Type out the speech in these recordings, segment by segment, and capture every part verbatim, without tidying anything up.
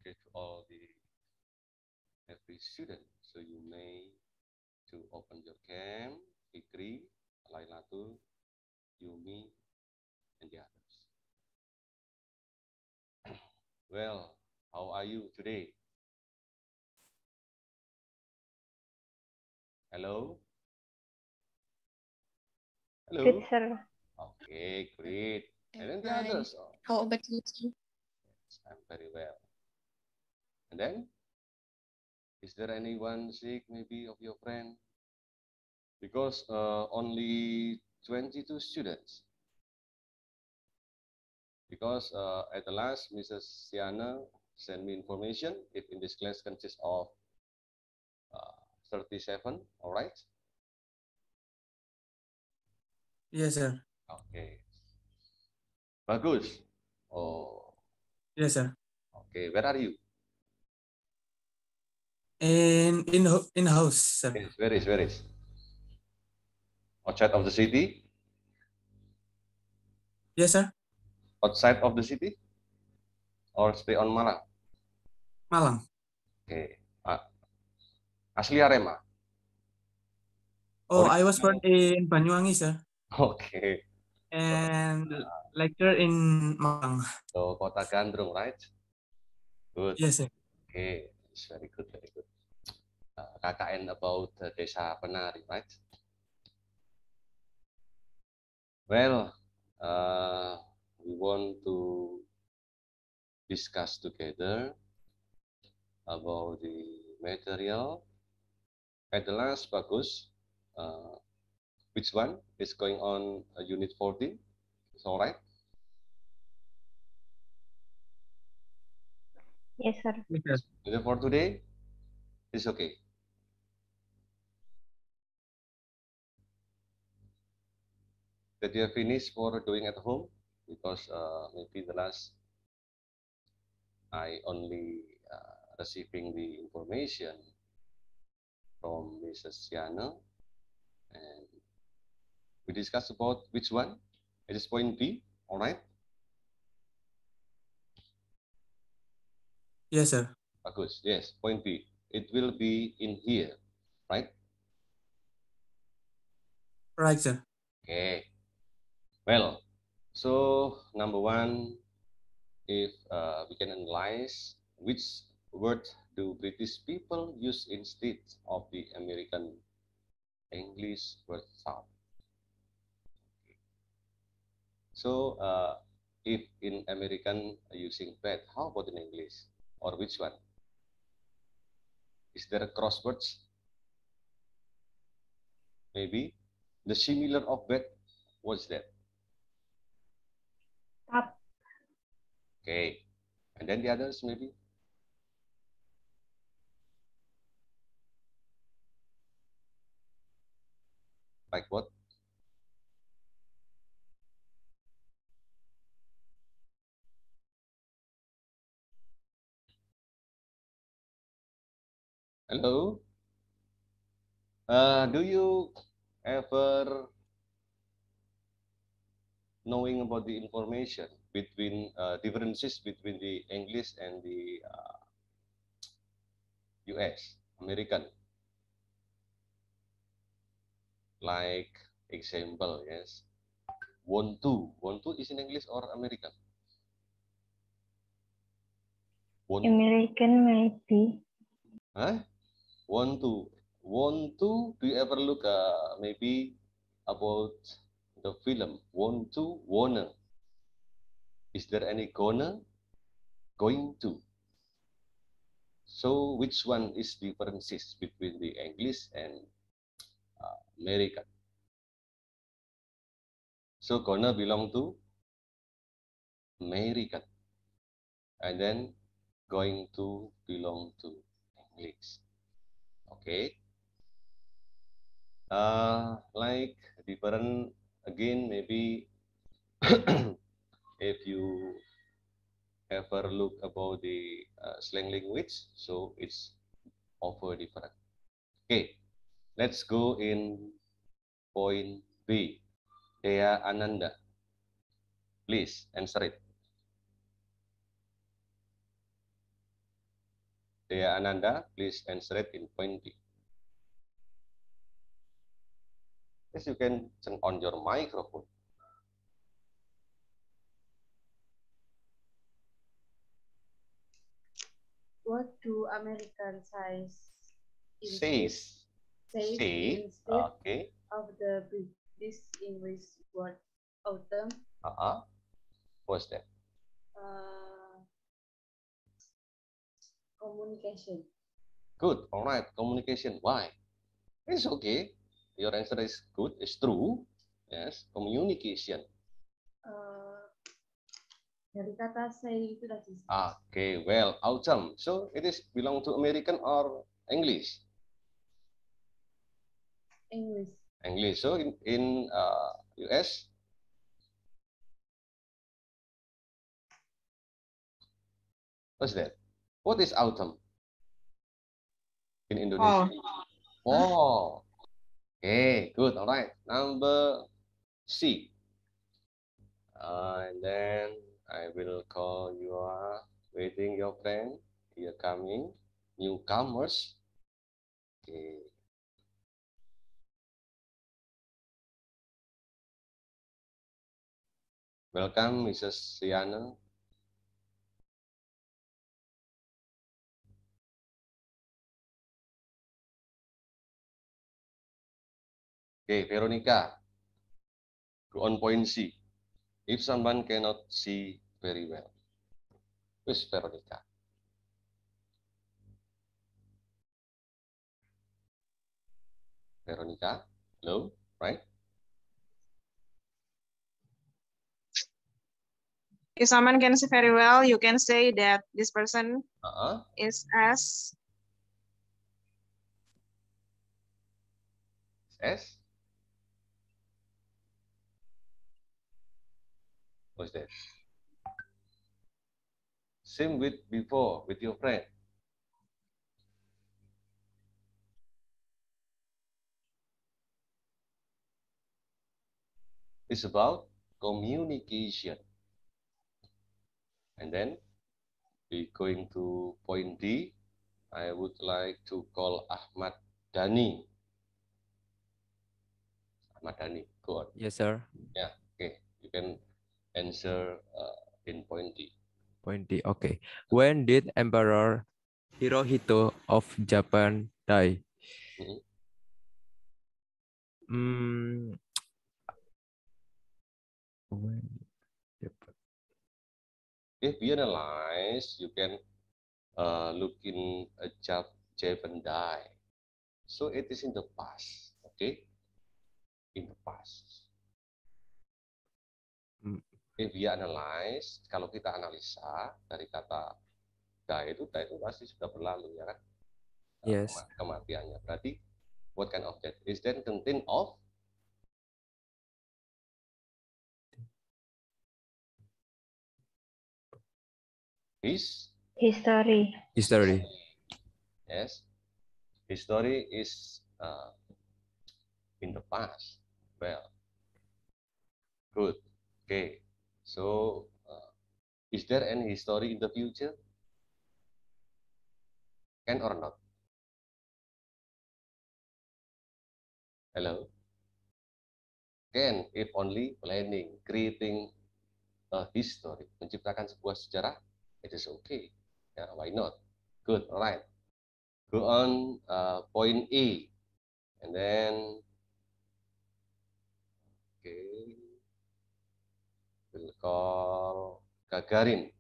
greet to all the every student. So you may to open your cam, Fikri, Lailatul, Yumi, and the others. Well, how are you today? Hello? Hello? Good, sir. Okay, great. And then the Hi. others? Oh, How about you? yes, I'm very well. And then, is there anyone sick, maybe of your friend? Because uh, only twenty-two students. Because uh, at the last, Missus Siana sent me information if in this class consists of uh, thirty-seven, all right? Yes, sir. Okay. Bagus. Oh, Yes, sir. okay. Where are you? In in ho- in house, sir. Yes, where is, where is? Outside of the city? Yes, sir. Outside of the city? Or stay on Malang? Malang. Okay. Uh, asli Arema? Oh, I was Original. born in Banyuwangi, sir, Okay. and lecture in Malang. So, Kota Gandrung, right? Good. Yes, sir. Okay. It's very good, very good. Uh, K K N about uh, Desa Penari, right? Well, uh, we want to discuss together about the material. At the last, Bagus, uh, which one is going on uh, unit fourteen? It's all right? Yes, sir. Yes, sir. Unit for today is okay. That you have finished for doing at home? Because uh, maybe the last I only uh, receiving the information from Missus Siana, and we discussed about which one. It is point B, all right? Yes, sir. Bagus, yes, point B. It will be in here, right? Right, sir. Okay. Well, so number one, if uh, we can analyze which word do British people use instead of the American English word sound. So uh, if in American using bed, how about in English? Or which one? Is there a crosswords? Maybe the similar of bed, what's that? Up. Okay. And then the others maybe? Like what? Hello? Uh, do you ever knowing about the information between uh, differences between the English and the uh, U S, American? Like example, yes. Want to. Want to is in English or American? Want American maybe. Huh? Want to. Want to. Do you ever look uh, maybe about the film? Want to. Wanna. Is there any gonna? Going to. So which one is differences between the English and uh, American? So gonna belong to American, and then going to belong to English. Okay. Uh, like different again, maybe if you ever look about the uh, slang language, so it's over different. Okay, let's go in point B. Dea Ananda, please answer it. Dea Ananda, please answer it in point D. Yes, you can turn on your microphone. What do Americans say instead, Says. say Say. instead Okay. of the British English word autumn? Uh-huh. What's that? Uh, communication. Good. All right. Communication. Why? It's okay. Your answer is good. It's true. Yes. Communication. Uh, dari kata say itu tadi. Okay. Well, autumn. So it is belong to American or English? English. English. So in, in uh, U S, what's that? What is autumn in Indonesia? Oh, okay, good. All right. Number C. Uh, and then I will call you are waiting your friend. Here coming newcomers. Okay. Welcome, Missus Riana. Okay, Veronica. Go on point C. If someone cannot see very well. Who's Veronica? Veronica, hello, right? If someone can see very well, you can say that this person Uh-huh. is as S. What's that? Same with before with your friend. It's about communication. And then we going to point D. I would like to call Ahmad Dhani. Ahmad Dhani, go on. Yes, sir. Yeah, okay. You can answer uh, in point D. Point D. Okay. When did Emperor Hirohito of Japan die? Mhm. Hmm. When? If you analyze, you can uh, look in a Jap Japan die. So it is in the past, okay? In the past. Hmm. If we analyze, kalau kita analisa dari kata die itu, die itu pasti sudah berlalu, ya kan? Yes. Kema- Kematiannya. Berarti, what kind of death? Is that contain of his History. History. Yes, history is uh, in the past. Well, good. Okay, so uh, is there any history in the future? Can or not? Hello? Can, if only planning, creating a history, menciptakan sebuah sejarah, it is okay. Yeah, why not? Good, all right. Go on uh, point E. And then, okay, we'll call Gagarin.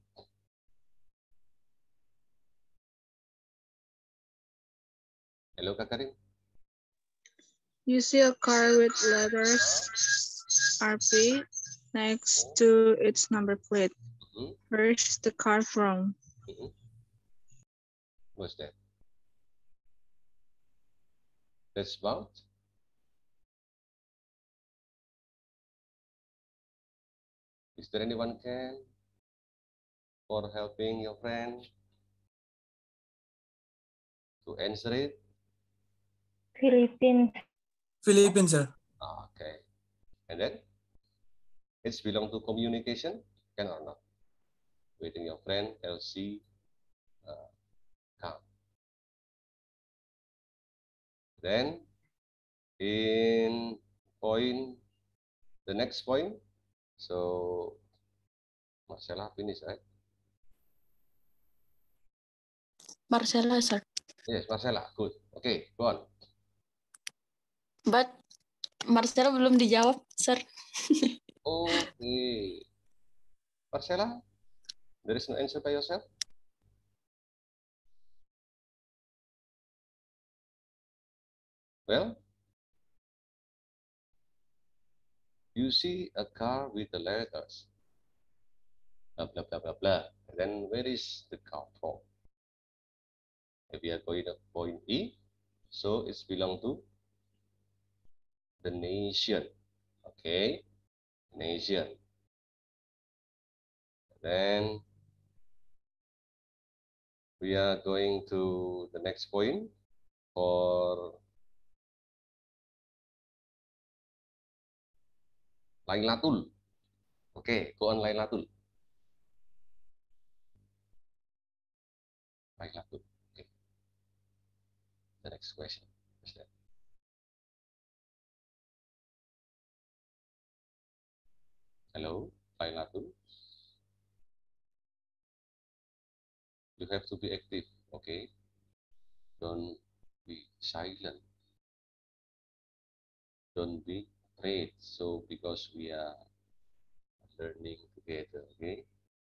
Hello, Gagarin. You see a car with letters R P next to its number plate. Mhm. Where's the car from? Mhm. What's that? That's about Is there anyone can for helping your friend to answer it? Philippines. Philippines, sir. Okay. And then it's belong to communication, can or not? Waiting your friend, L C, uh, come. Then in point, the next point. So Marcella finish, right? Marcella, sir. Yes, Marcella. Good. Okay, go on. But Marcella belum dijawab, sir. Okay. Marcella, there is no answer by yourself? Well, you see a car with the letters. Blah, blah, blah, blah, blah. And then where is the car from? If we are going to point E, so it's belong to the nation. Okay, nation. Then we are going to the next point for Lailatul. Okay, go on Lailatul. Lailatul. Okay. The next question is that. Hello, Lailatul. You have to be active, okay? Don't be silent. Don't be afraid. So because we are learning together, okay?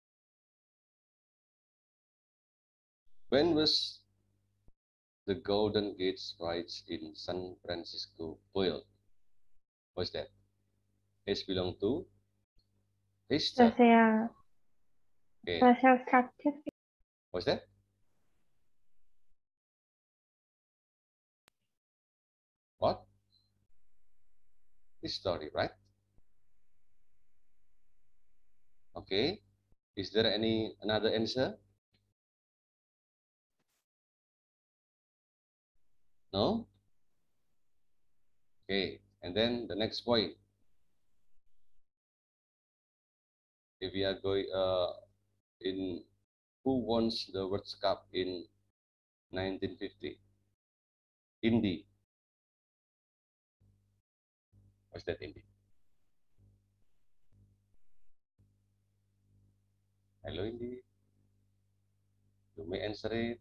When was the Golden Gate Bridge in San Francisco built? What's that? It's belong to history. Social, Okay. social structure. What's that? What? History, right? Okay. Is there any another answer? No? Okay. And then the next point. If we are going uh in who won the World Cup in nineteen fifty? Indy. What's that, Indy? Hello, Indy. You may answer it.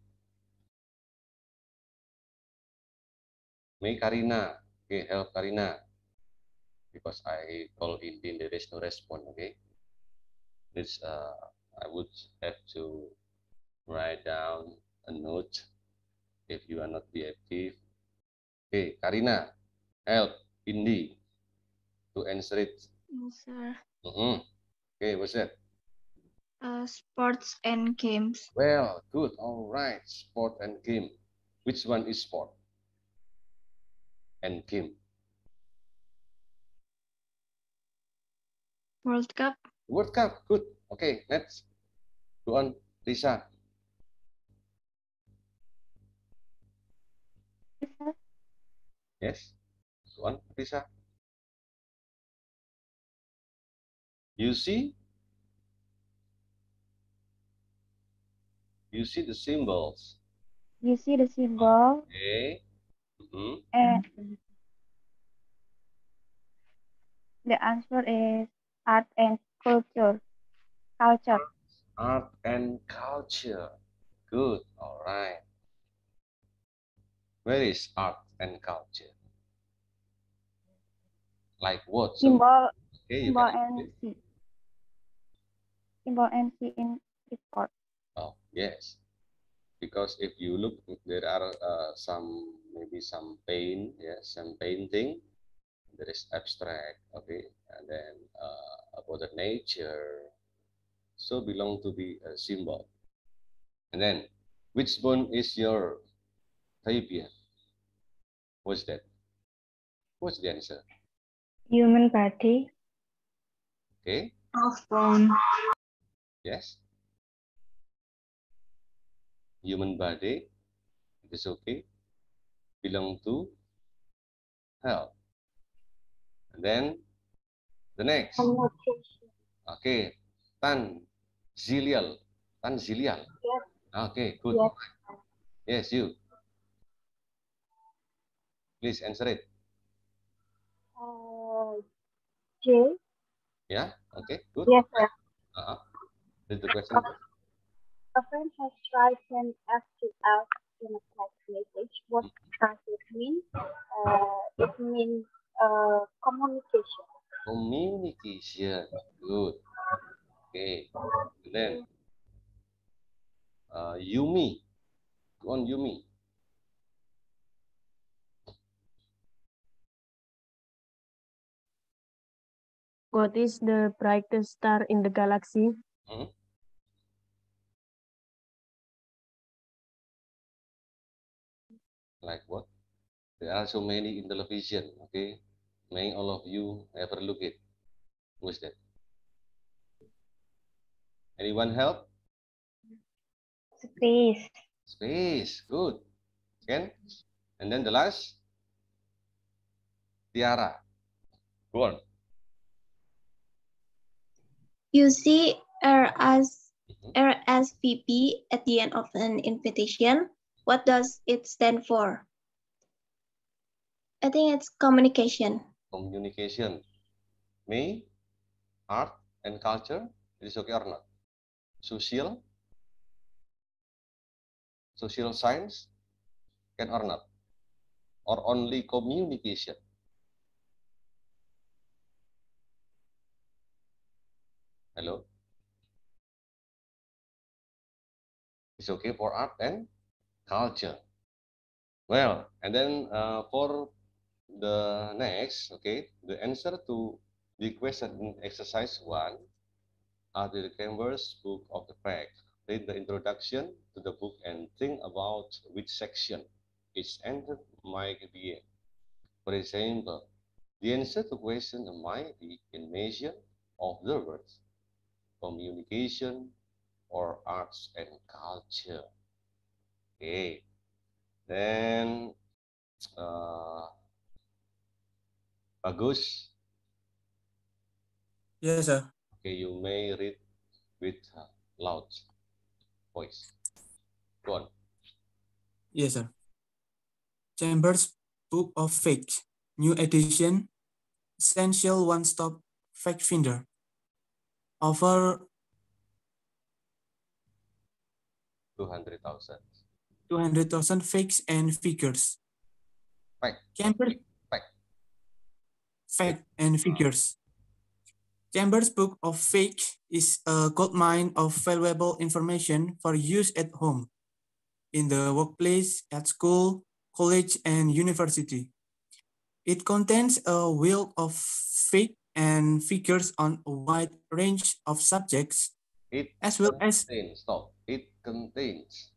May Karina. Okay, help Karina. Because I call Indy, there is no response. Okay. This uh, I would have to write down a note if you are not be active. Okay, Karina, help Indy to answer it. Yes, sir. Mm-hmm. Okay, what's that? Uh, sports and games. Well, good. All right, sport and game. Which one is sport and game? World Cup. World Cup. Good. Okay, let's go on. Lisa. Yes. Go on, Lisa. You see? You see the symbols. You see the symbol Okay. Mm-hmm. and the answer is art and culture. Culture. Art and culture. Good. All right. Where is art and culture? Like what? So, Symbol, okay, you symbol can and C. Symbol and C in report. Oh, yes. Because if you look, there are uh, some, maybe some paint, yeah, some painting. There is abstract, okay, and then uh, about the nature. So belong to the uh, symbol. And then, which bone is your tibia? What's that? What's the answer? Human body. Okay. Half bone. Yes. Human body. It is okay. Belong to health. And then the next. Okay. Tan zilial. Tan zilial. Okay, good. Yes. Yes, you. Please answer it. Uh, J. Yeah, okay, good. Yes, sir. Uh-huh. Read the question. A friend has tried an F to F in a text message. What does it mean? Uh, it means uh, communication. Communication. Good. Okay. And then uh, Yumi. Go on, Yumi. What is the brightest star in the galaxy? Hmm? Like what? There are so many in television. Okay. May all of you ever look it. Who's that? Anyone help? Space. Space. Good. Can? And then the last? Tiara. Go on. You see R as R S V P at the end of an invitation. What does it stand for? I think it's communication. Communication. May, art and culture. It is okay or not? Social. Social science. Can or not? Or only communication? Hello? It's okay for art and culture. Well, and then uh, for the next, okay, the answer to the question in exercise one are the Canberra's book of the fact. Read the introduction to the book and think about which section each answer might be in. For example, the answer to question might be in measure of the words, communication, or arts and culture. Okay, then uh, Bagus. Yes, sir. Okay, you may read with uh, loud voice. Go on. Yes, sir. Chambers Book of Facts, new edition, essential one-stop fact finder. Over two hundred thousand. two hundred thousand facts and figures. Fact. Chambers Fact. Fact and figures. Chambers Book of Facts is a goldmine of valuable information for use at home, in the workplace, at school, college, and university. It contains a wealth of facts and figures on a wide range of subjects, It as well as contains. Stop. It contains.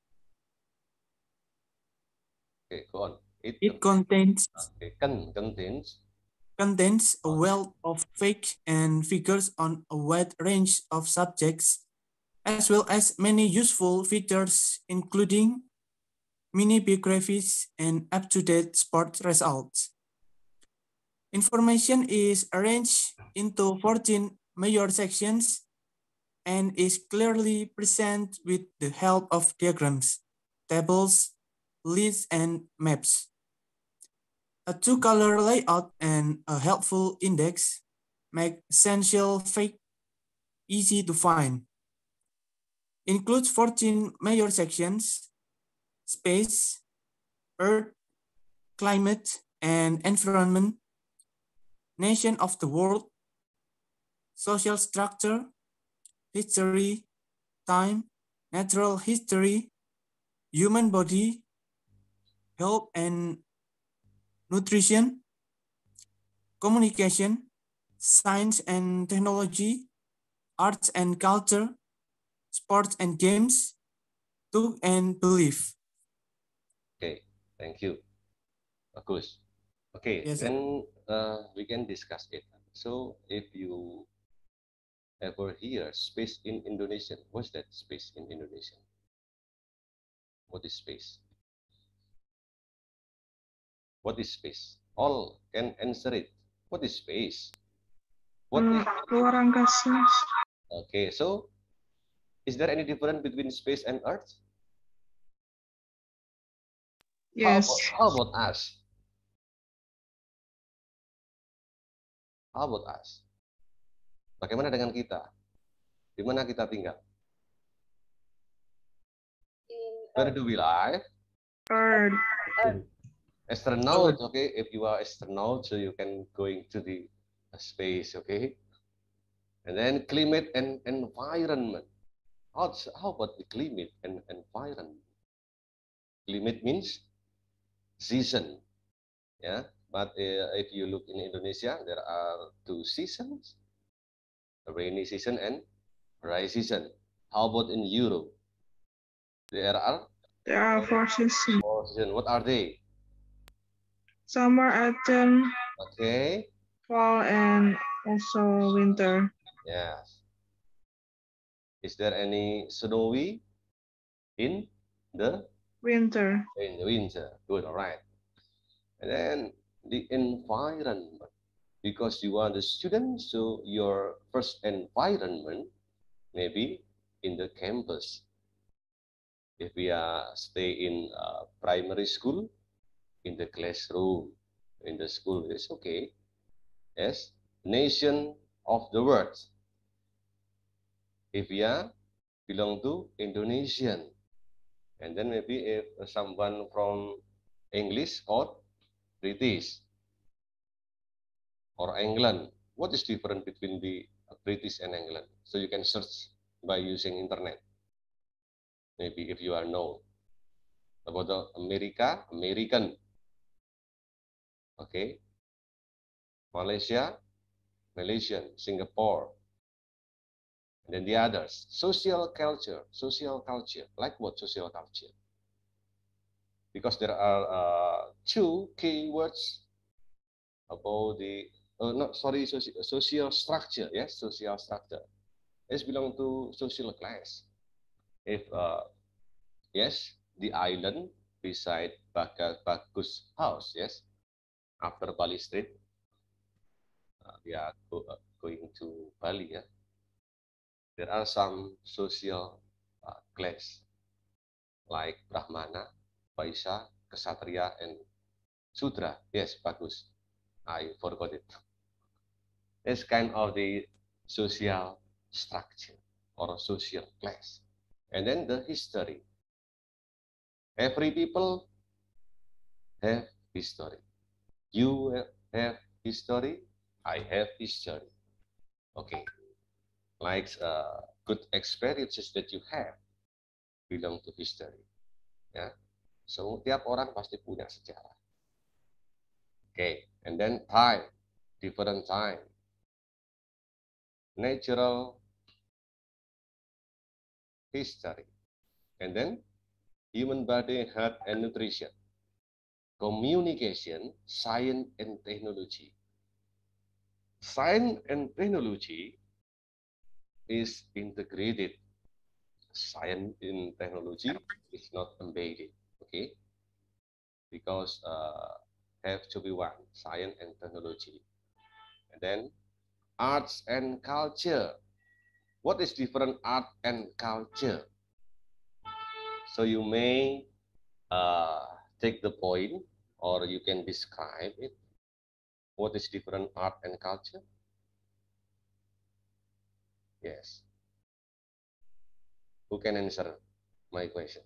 Okay, go on. It, it contains okay, con contains. contains a wealth of facts and figures on a wide range of subjects, as well as many useful features, including mini biographies and up-to-date sport results. Information is arranged into fourteen major sections and is clearly presented with the help of diagrams, tables, lists, and maps. A two-color layout and a helpful index make essential facts easy to find. Includes fourteen major sections: space, earth, climate and environment, nation of the world, social structure, history, time, natural history, human body, health and nutrition, communication, science and technology, arts and culture, sports and games, truth and belief. Okay, thank you. Bagus. Okay, Yes, sir. then uh, we can discuss it. So if you ever hear space in Indonesian, what's that space in Indonesian? What is space? What is space? All can answer it. What is space? What is Luar angkasa. Okay, so is there any difference between space and Earth? Yes. How about, how about us? How about us? Bagaimana dengan kita? Di mana kita tinggal? Where do we live? Earth. Astronaut, okay? If you are astronaut, so you can going to the space, okay? And then climate and environment. How, how about the climate and environment? Climate means season, yeah. But uh, if you look in Indonesia, there are two seasons, rainy season and dry season. How about in Europe? There are There are four seasons. four seasons. What are they? Summer, autumn, Okay. fall, and also winter. Yes. Is there any snowy in the Winter. in the winter? Good. All right. And then the environment, because you are the student, so your first environment maybe in the campus. If we are stay in uh, primary school, in the classroom, in the school, it's okay. Yes, nation of the world. If we are belong to Indonesian, and then maybe if someone from English or British or England, what is different between the British and England? So you can search by using internet. Maybe if you are known about the America, American, okay, Malaysia, Malaysian, Singapore, and then the others. Social culture, social culture, like what social culture? Because there are uh, two keywords about the, uh, not sorry, social, social structure, yes, social structure. It's belong to social class. If, uh, yes, the island beside Bagus house, yes, after Bali Street, uh, we are go, uh, going to Bali, yeah. There are some social uh, class like Brahmana, Vaishya, Kshatriya, and Sudra. Yes, bagus. I forgot it. It's kind of the social structure or social class. And then the history. Every people have history. You have history. I have history. Okay. Like uh, good experiences that you have belong to history. Ya. So tiap orang pasti punya sejarah. Okay. And then time, different time. Natural history. And then human body, health, and nutrition. Communication, science, and technology. Science and technology is integrated. Science in technology is not embedded, okay? Because uh, have to be one, science and technology. And then arts and culture. What is different art and culture? So you may uh, take the point, or you can describe it. What is different art and culture? Yes. Who can answer my question?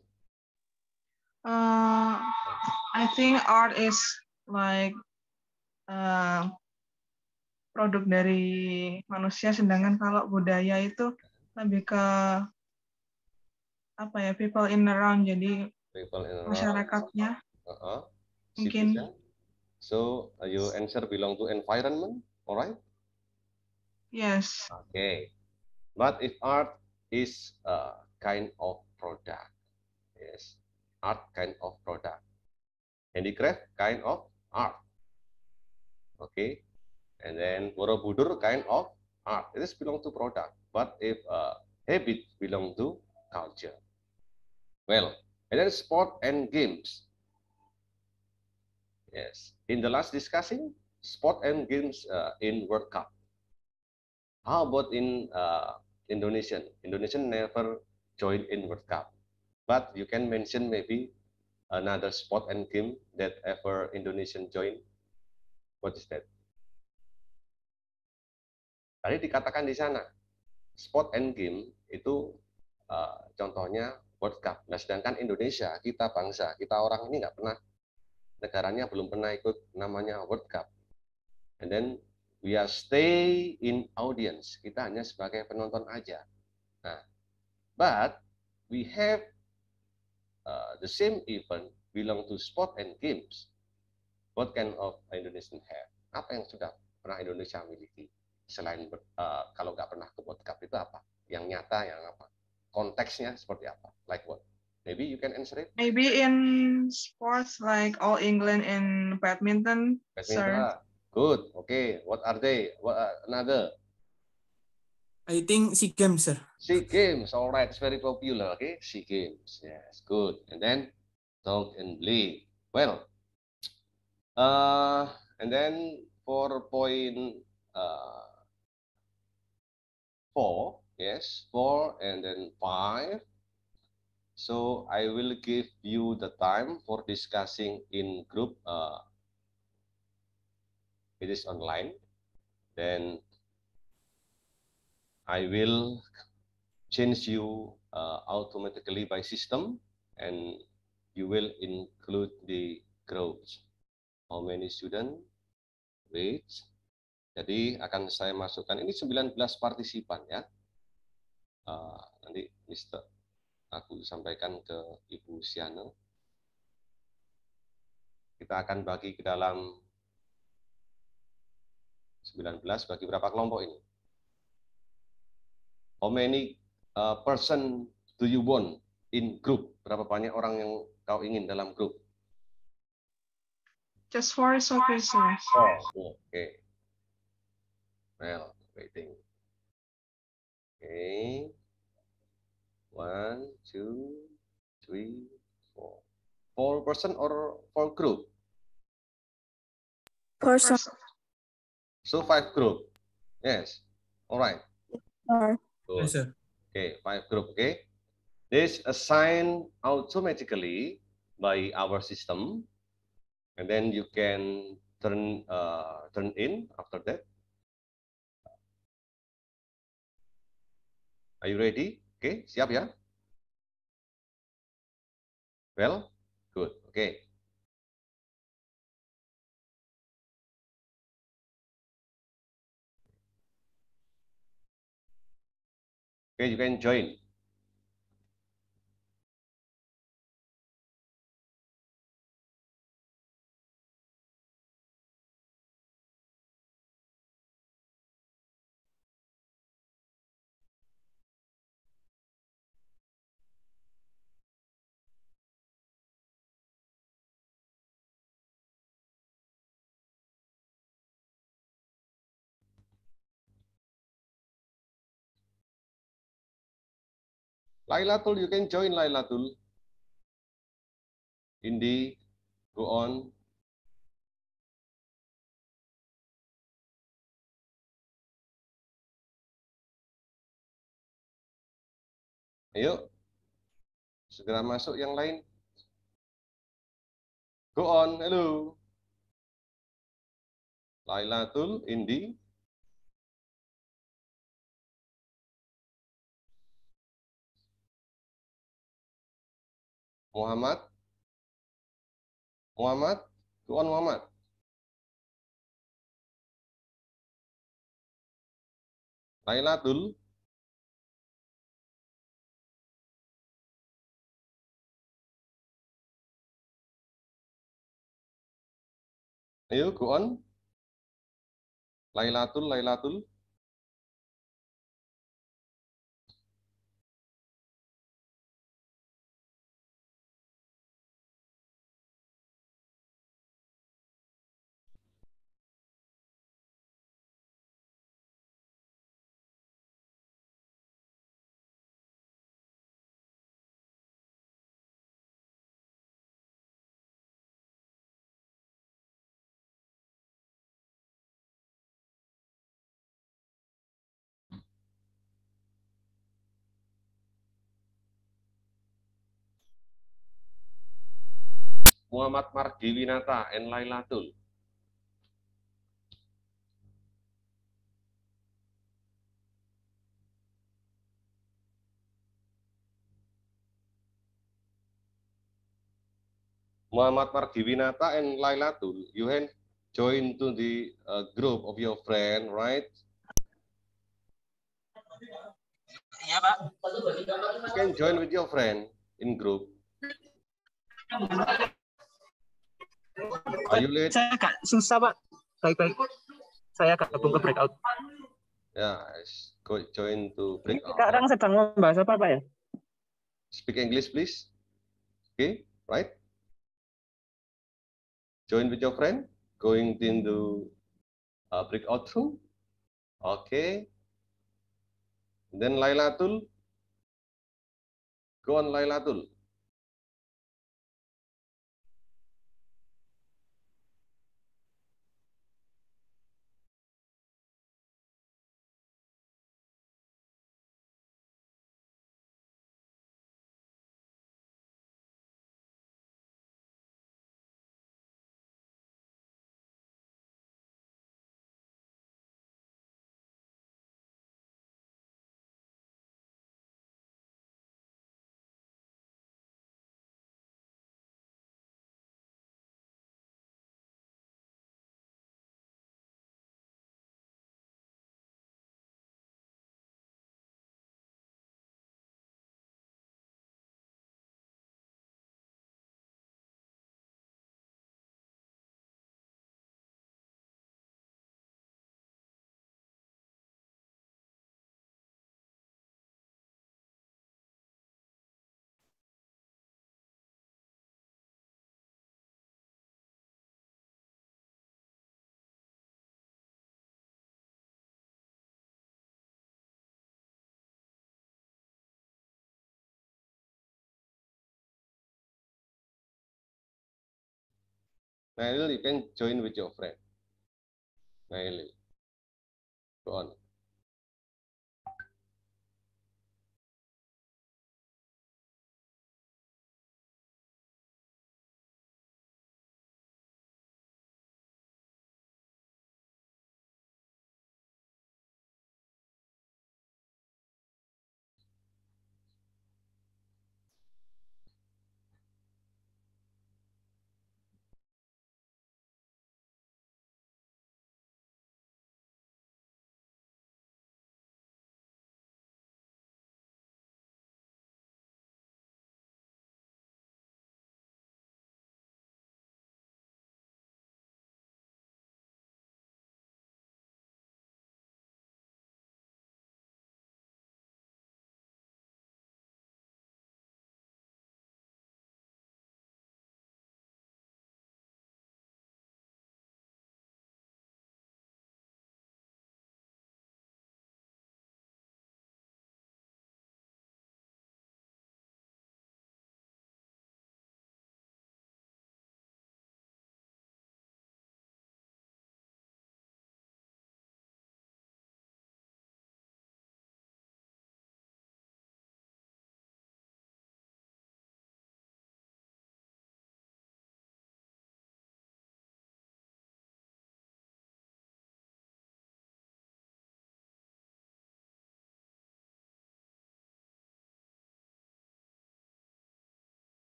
Uh, I think art is like uh, produk dari manusia, sedangkan kalau budaya itu lebih ke apa ya, people in around, jadi People in masyarakatnya. Uh-huh. Mungkin. Citizen. So uh, your answer belong to environment, all right? Yes. Okay. But if art is a kind of product, yes, art kind of product, handicraft kind of art, okay, and then Borobudur kind of art. It is belong to product. But if uh, habit belong to culture, well, and then sport and games. Yes, in the last discussing sport and games uh, in World Cup. How about in uh, Indonesian? Indonesian never joined in World Cup, but you can mention maybe another sport and game that ever Indonesian joined. What is that? Tadi dikatakan di sana, sport and game itu uh, contohnya World Cup. Nah, sedangkan Indonesia, kita bangsa, kita orang ini nggak pernah, negaranya belum pernah ikut namanya World Cup. And then we are stay in audience. Kita hanya sebagai penonton aja. Nah, but we have uh, the same event belong to sport and games. What kind of Indonesian have? Apa yang sudah pernah Indonesia miliki? Selain uh, kalau nggak pernah ke World Cup itu apa? Yang nyata, yang apa? Konteksnya seperti apa? Like what? Maybe you can answer it. Maybe in sports like All England in badminton. Badminton. Sir. Good. Okay. What are they? What uh, another? I think SEA Games, sir. SEA Games. All right. It's very popular. Okay. SEA Games. Yes. Good. And then Dog and Blade. Well. Uh, and then for point uh, four. Yes. Four and then five. So I will give you the time for discussing in group. Uh, it is online. Then I will change you uh, automatically by system, and you will include the groups. How many student? Wait. Jadi akan saya masukkan ini sembilan belas partisipan ya. Uh, nanti Mister aku sampaikan ke Ibu Siana. Kita akan bagi ke dalam sembilan belas, bagi berapa kelompok ini? How many uh, person do you want in group? Berapa banyak orang yang kau ingin dalam grup? Just four is okay, sir. Oh, okay. Well, waiting. Okay. One, two, three, four. Four person or four group? Person. So five group. Yes. All right. Sir. Yes, sir. Okay, five group. Okay. This assigned automatically by our system, and then you can turn uh, turn in after that. Are you ready? Okay, siap ya? Well, good. Okay. Okay, you can join. Lailatul, you can join Lailatul. Indi, go on. Ayo, segera masuk yang lain. Go on, hello. Lailatul, Indi. Muhammad. Muhammad, go on Muhammad. Lailatul. Ayo, go on. Lailatul, Lailatul. Muhammad Mardiwinata and Lailatul. Muhammad Mardiwinata and Lailatul, you can join to the uh, group of your friend, right? Iya, Pak. You can join with your friend in group. Are you late? Saya agak susah, Pak. Baik-baik. Saya gabung ke breakout. Ya, yes. Go join to breakout. Sekarang sedang membahas apa, Pak ya? Speak English, please. Okay, right? Join with your friend. Going into a breakout room. Okay. Then Lailatul. Go on, Lailatul. Nail, you can join with your friend. Nail. Go on.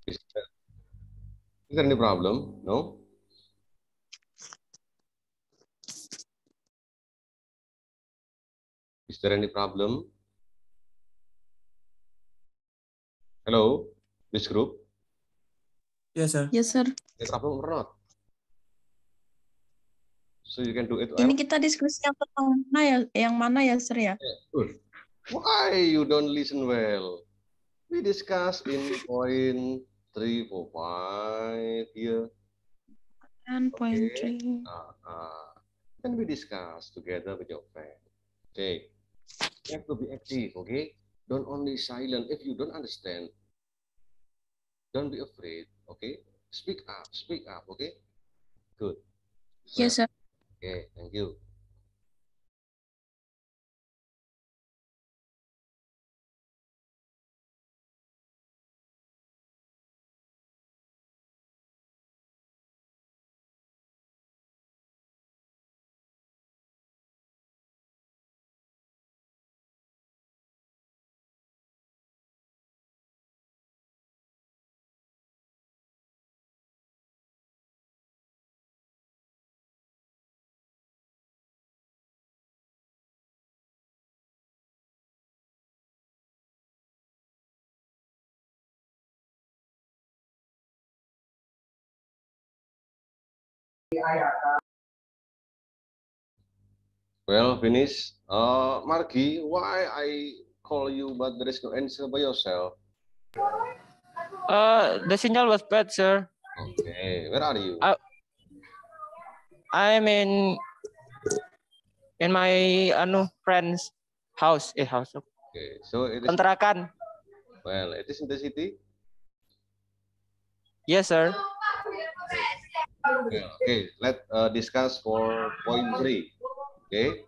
Is there, is there any problem? No? Is there any problem? Hello, this group? Yes, sir. Yes, sir. Any problem or not? So you can do it well? Ini kita diskusi yang tentang mana ya, yang mana ya, sir ya? Good. Why you don't listen well? We discuss in point three, four, five here. And point Okay. three. Uh, uh, then we discuss together with your friend. Okay. You have to be active, okay? Don't only silent. If you don't understand, don't be afraid, okay? Speak up, speak up, okay? Good. Yes, sir. Okay, thank you. Well, finish. Uh, Margi, why I call you but there is no answer by yourself? Uh, the signal was bad, sir. Okay, where are you? I, I'm in in my anu friend's house. Eh, house. Okay, so it is. Kontrakan. Well, it is in the city. Yes, sir. Okay, okay. Let's uh, discuss for point three. Okay.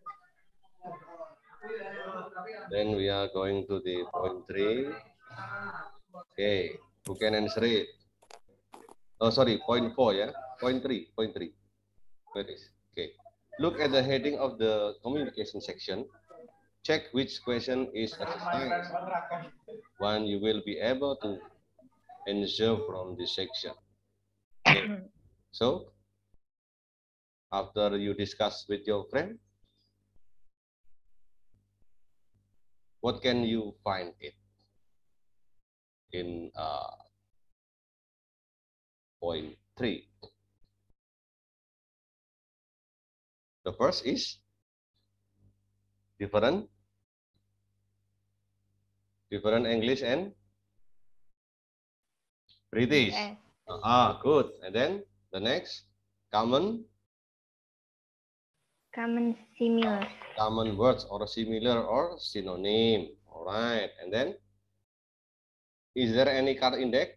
Then we are going to the point three. Okay, who can answer it? Oh, sorry, point four, yeah? Point three, point three. Where is? Okay. Look at the heading of the communication section. Check which question is exercised. One you will be able to answer from this section. Okay. So, after you discuss with your friend, what can you find it in uh, point three? The first is different, different English and British. Yes. Ah, good. And then the next, common, Common similar. common words or similar or synonym. All right. And then, is there any card index?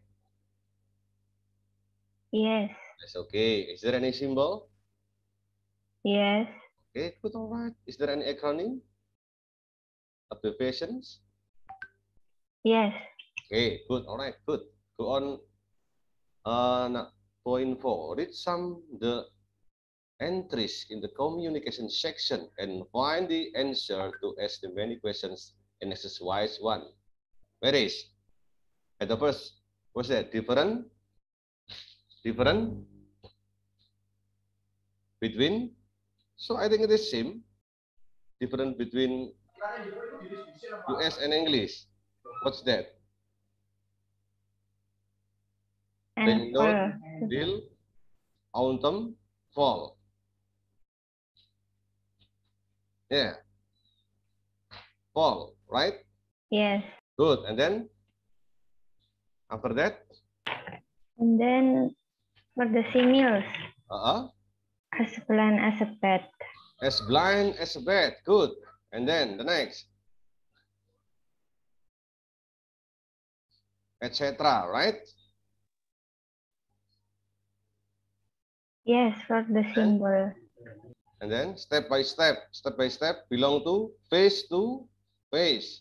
Yes. That's okay. Is there any symbol? Yes. Okay, good. All right. Is there any acronym? Abbreviations? Yes. Okay, good. All right, good. Go on. Uh, now, point four. Read some the entries in the communication section and find the answer to as the many questions in exercise one. Where is? At the first, what's that? Different? Different? Between? So I think it is same. Different between U S and English. What's that? Rainbow, bill, autumn, fall. Yeah. Fall, right? Yes. Good. And then after that? And then for the seniors. Uh-uh. As blind as a bat. As blind as a bat. Good. And then the next. et cetera. Right? Yes, for the symbol. And then step by step, step by step, belong to face to face.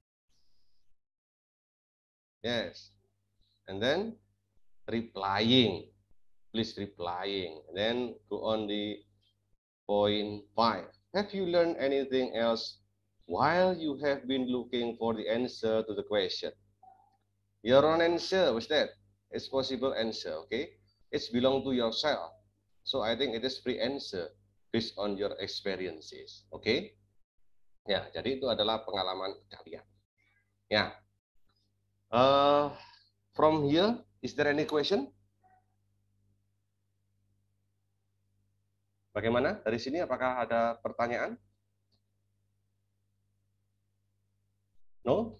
Yes. And then replying. Please replying. And then go on the point five. Have you learned anything else while you have been looking for the answer to the question? Your own answer, what's that? It's possible answer, okay? It's belong to yourself. So I think it is free answer based on your experiences, okay? Ya, jadi itu adalah pengalaman kalian. Ya. Uh, from here, is there any question? Bagaimana? Dari sini apakah ada pertanyaan? No?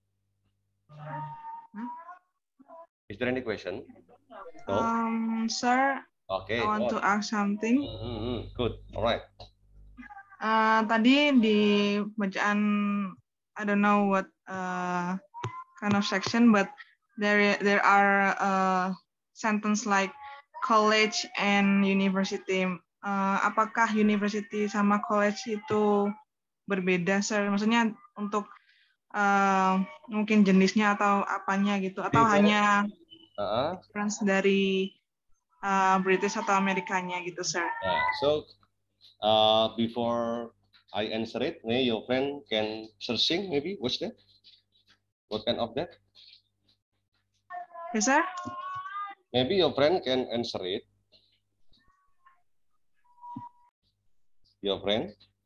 Is there any question? No? Um, sir, Okay. I want oh. to ask something. Mm-hmm. Good. Alright. Uh, tadi di bacaan, I don't know what uh, kind of section, but there there are uh, sentence like college and university. Uh, apakah university sama college itu berbeda, sir? Maksudnya untuk uh, mungkin jenisnya atau apanya gitu, atau Before, hanya uh, difference dari uh, British atau Amerikanya gitu, sir? Yeah. So uh, before I answer it, maybe your friend can searching maybe what's that? What kind of that? Yes, sir. Maybe your friend can answer it. Your friend?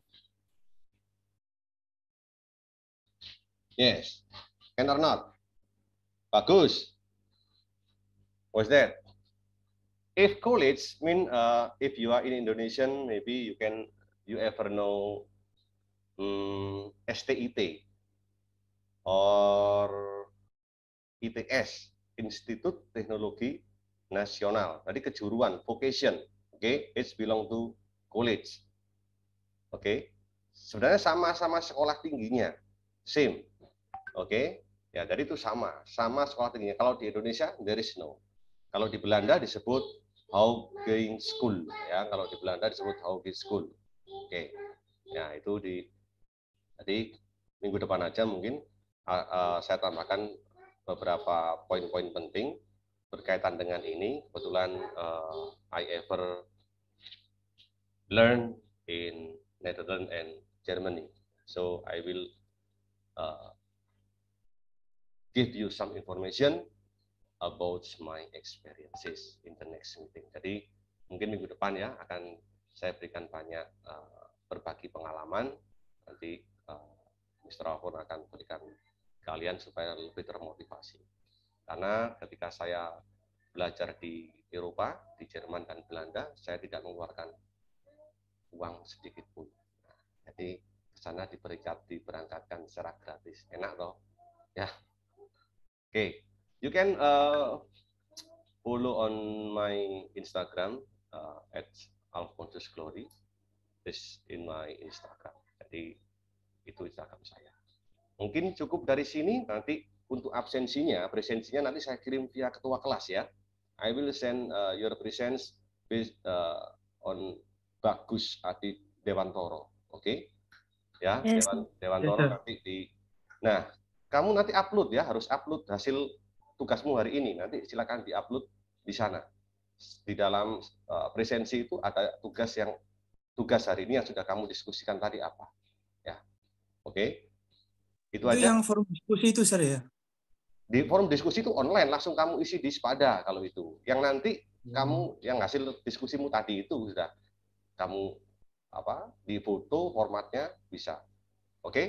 Yes. Can or not? Bagus. What's that? If college mean uh, if you are in Indonesian, maybe you can you ever know um, S T I T or I T S, Institut Teknologi Nasional. Tadi kejuruan, vocation. Oke, okay? It's belong to college. Oke, okay? Sebenarnya sama-sama sekolah tingginya, same. Oke, okay? Ya jadi itu sama, sama sekolah tingginya. Kalau di Indonesia there is no. Kalau di Belanda disebut Hogeschool School, ya. Kalau di Belanda disebut Hogeschool. Oke, okay. Ya itu di. Jadi minggu depan aja mungkin uh, uh, saya tambahkan beberapa poin-poin penting berkaitan dengan ini. Kebetulan uh, I ever learn in Netherlands and Germany, so I will uh, give you some information about my experiences in the next meeting. Jadi mungkin minggu depan ya akan saya berikan banyak uh, berbagi pengalaman. Nanti uh, mister Alfon akan berikan kalian supaya lebih termotivasi. Karena ketika saya belajar di Eropa, di Jerman dan Belanda, saya tidak mengeluarkan uang sedikit pun. Nah, jadi ke sana diberikan diberangkatkan secara gratis. Enak loh. Ya. Oke, okay. You can uh, follow on my Instagram uh, at Alphonsus Glory. This in my Instagram. Jadi itu Instagram saya. Mungkin cukup dari sini. Nanti untuk absensinya, presensinya nanti saya kirim via ketua kelas ya. I will send uh, your presence based uh, on Bagus Adi Dewantoro, oke? Okay? Ya, Yes. Dewan, Dewantoro Yes, nanti di. Nah, kamu nanti upload ya, harus upload hasil tugasmu hari ini. Nanti silakan diupload di sana. Di dalam uh, presensi itu ada tugas yang tugas hari ini yang sudah kamu diskusikan tadi apa, ya? Oke? Okay? Itu, Itu aja. yang forum diskusi itu, Sir ya? Di forum diskusi itu online, langsung kamu isi di Spada kalau itu. Yang nanti hmm. kamu yang hasil diskusimu tadi itu sudah kamu apa di foto formatnya bisa. Oke? Okay?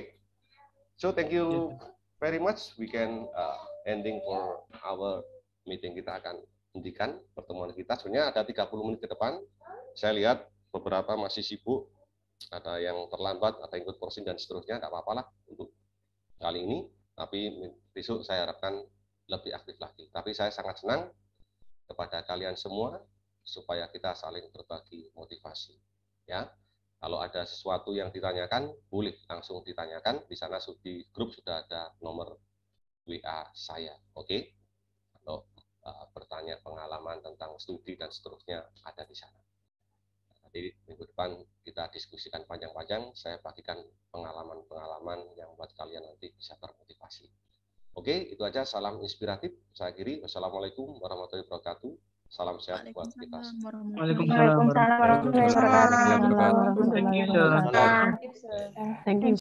So thank you very much. We can uh, ending for our meeting. Kita akan hentikan pertemuan kita. Sebenarnya ada tiga puluh menit ke depan. Saya lihat beberapa masih sibuk. Ada yang terlambat, ada yang ikut porsi dan seterusnya. Nggak apa-apa lah untuk kali ini. Tapi besok saya harapkan lebih aktif lagi. Tapi saya sangat senang kepada kalian semua supaya kita saling berbagi motivasi. Ya, kalau ada sesuatu yang ditanyakan, boleh langsung ditanyakan. Di sana di grup sudah ada nomor W A saya. Oke, okay? Kalau uh, bertanya pengalaman tentang studi dan seterusnya ada di sana. Jadi minggu depan kita diskusikan panjang-panjang. Saya bagikan pengalaman-pengalaman yang buat kalian nanti bisa termotivasi. Oke, itu aja. Salam inspiratif. Saya akhiri. Wassalamualaikum warahmatullahi wabarakatuh. Salam sehat buat kita. Waalaikumsalam warahmatullahi wabarakatuh. Waalaikumsalam warahmatullahi wabarakatuh. Thank you, sir. Thank you.